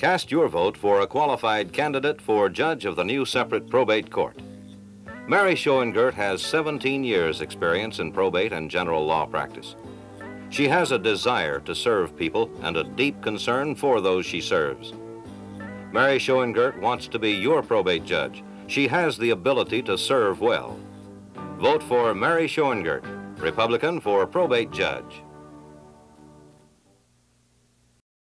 Cast your vote for a qualified candidate for judge of the new separate probate court. Mary Showengerdt has 17 years' experience in probate and general law practice. She has a desire to serve people and a deep concern for those she serves. Mary Showengerdt wants to be your probate judge. She has the ability to serve well. Vote for Mary Showengerdt, Republican for probate judge.